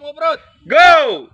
ngobrol. Go!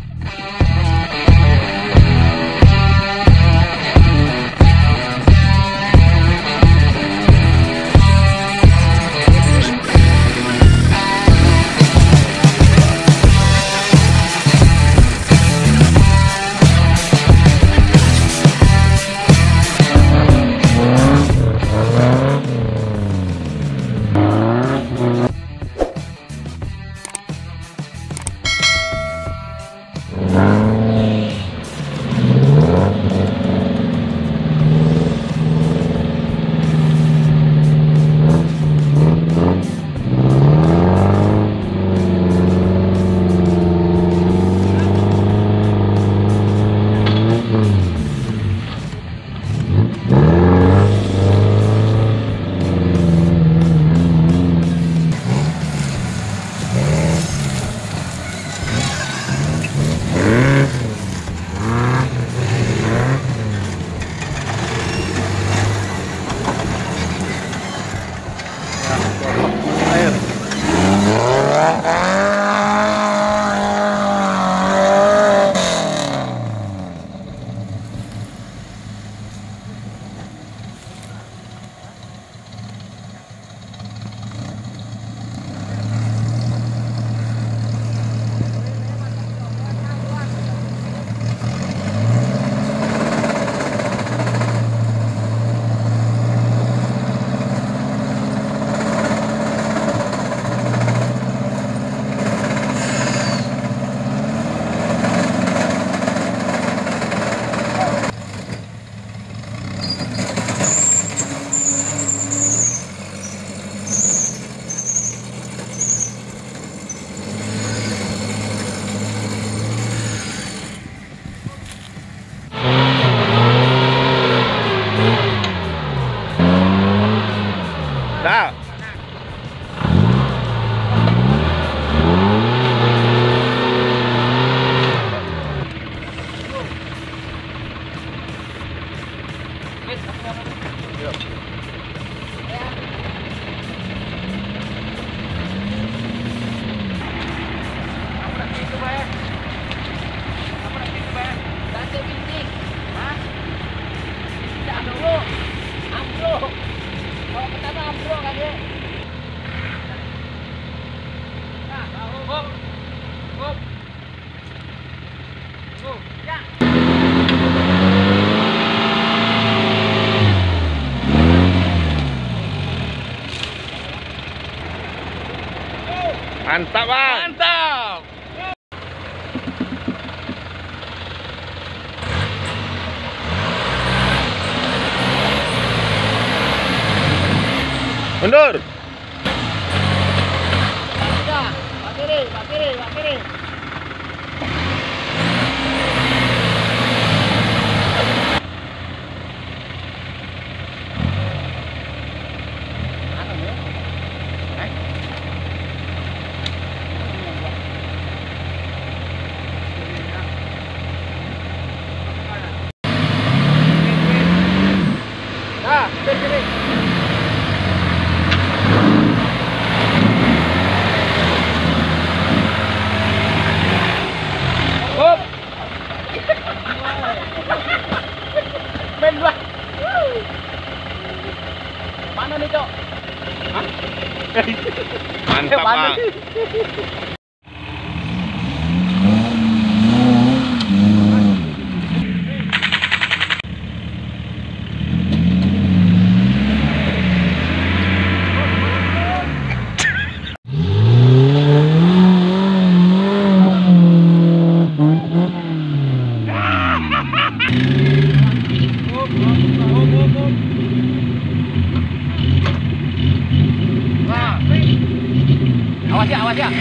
Dah. Mantap, Bang. Mantap. Mundur. Pak kiri. Mana nih, Cok? Mantap, Bang. Awas ya.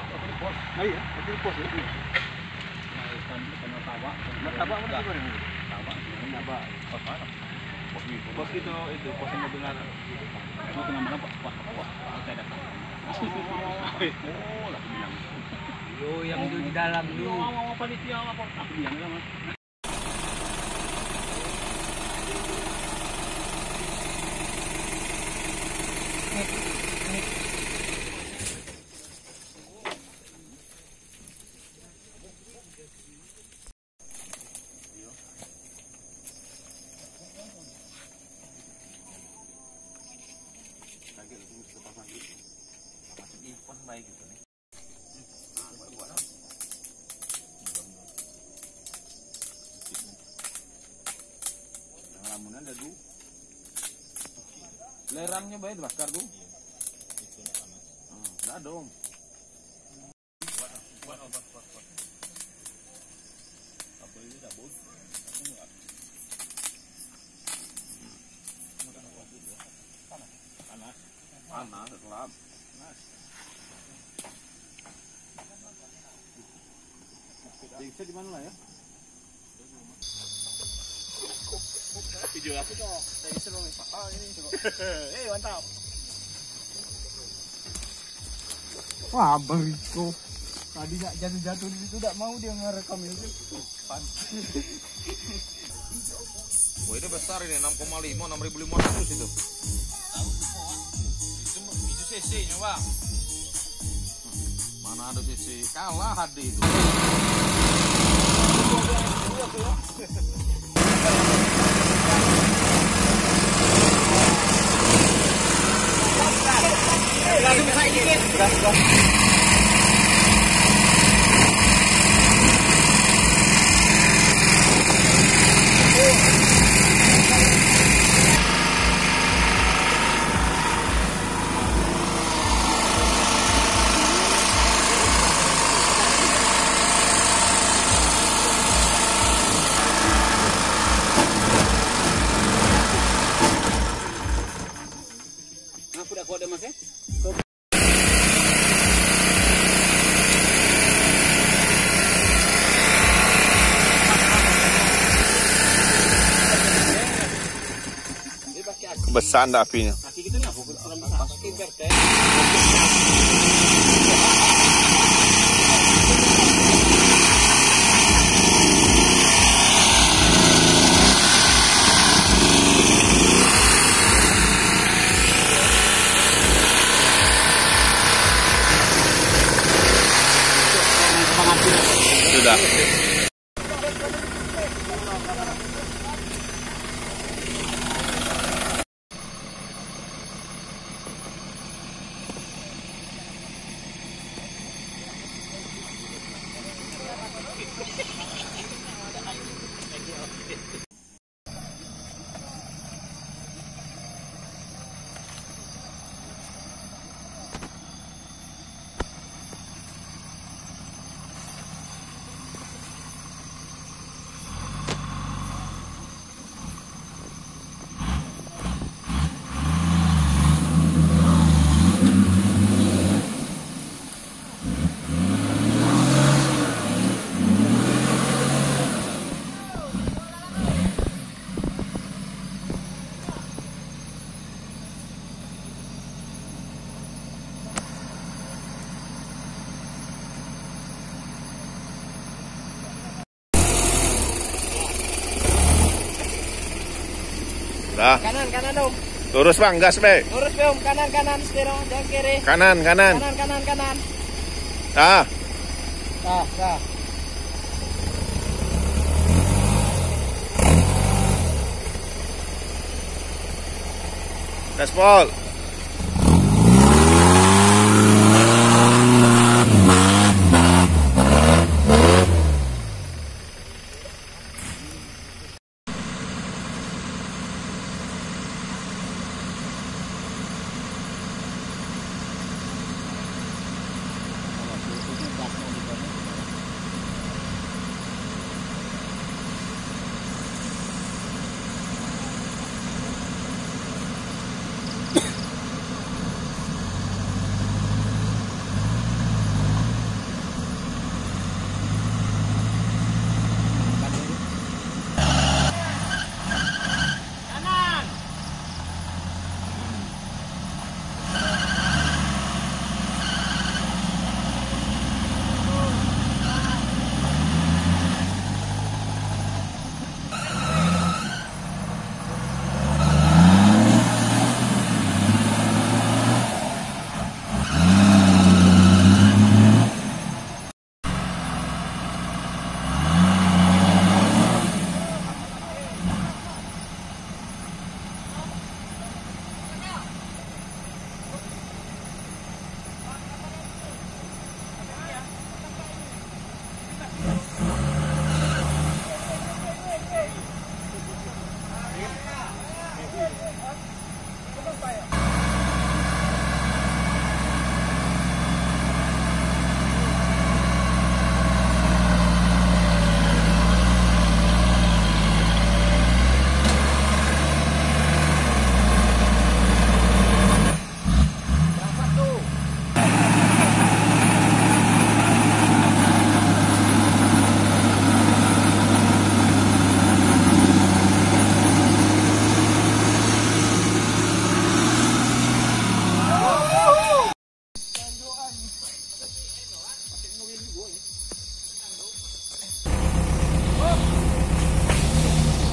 Ay, itu pos itu. Tawa mana juga ini? Tawa. Pos itu pos yang mobil mana? Mau tengah mana Pak? Wah, saya datang. Oh, lagi bilang. Yo, yang itu di dalam dulu. Mau panitia apa? Aku bilang ya, Mas. Baik gitu nih. Lamunan ada dulu. Lerangnya baik bakar tuh. Enggak dong. Apa ini dabur? Panas, gelap. Bisa di mana lah ya? Video aku kok. Saya seru nih. Ah ini seru. Mantap. Wah, Bariko. Tadi nak jatuh-jatuh di situ, tak mau dia ngerekam itu. Wah ini besar ini 6,5, 6.500 itu. Itu cc-nya bang. Mana ada cc? Kalah HD itu. Udah kode mas ya? Besar dah apinya. Kaki gitu nggak? Kaki berte. Sudah. Dah. Kanan om. Lurus bang, gas be. Lurus be om, kanan setir om, jangan kiri. Kanan. Kanan. Ah. Dah. Gaspol.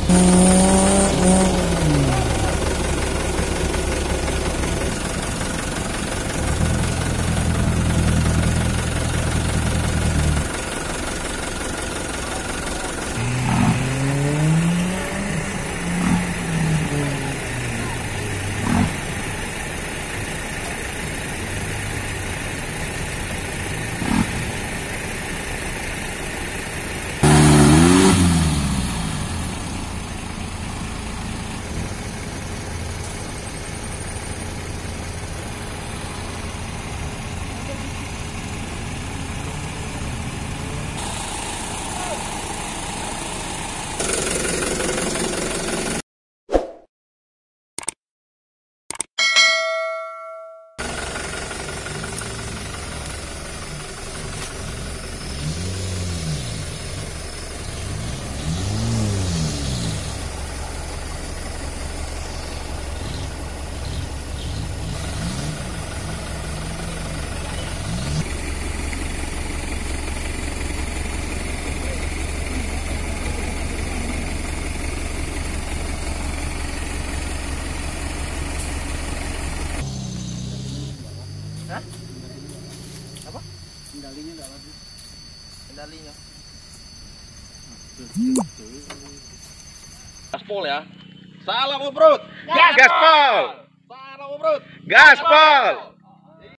Apa? Kendalinya enggak lagi. Kendalinya. Gaspol ya. Salah ngobrol. Gaspol! Salah ngobrol. Gaspol!